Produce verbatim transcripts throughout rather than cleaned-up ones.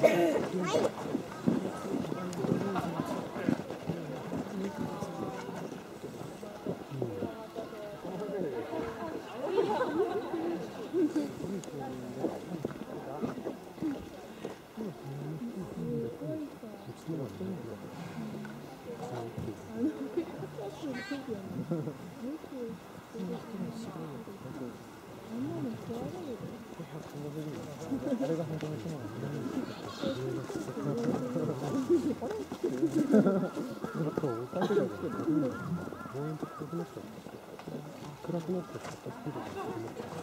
あれが本当の人なんだ。なんかそう、最初だけど、望遠と暗くなっちゃった。暗くなっちゃった。スピードが暗くなっちゃった。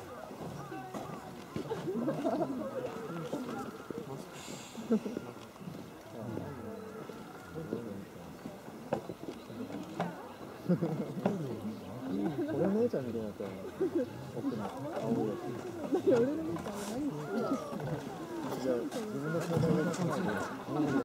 俺の姉ちゃんみたいになったら、奥の青いやつ。俺の姉ちゃんは何してる？じゃあ自分の体が来ないで。